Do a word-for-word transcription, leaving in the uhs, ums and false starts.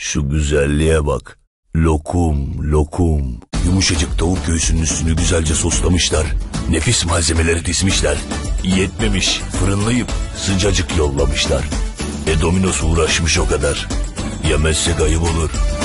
Şu güzelliğe bak. Lokum, lokum. Yumuşacık tavuk göğsünün üstünü güzelce soslamışlar. Nefis malzemeleri dizmişler. Yetmemiş, fırınlayıp sıcacık yollamışlar. E Domino's uğraşmış o kadar. Yemezsek ayıp olur.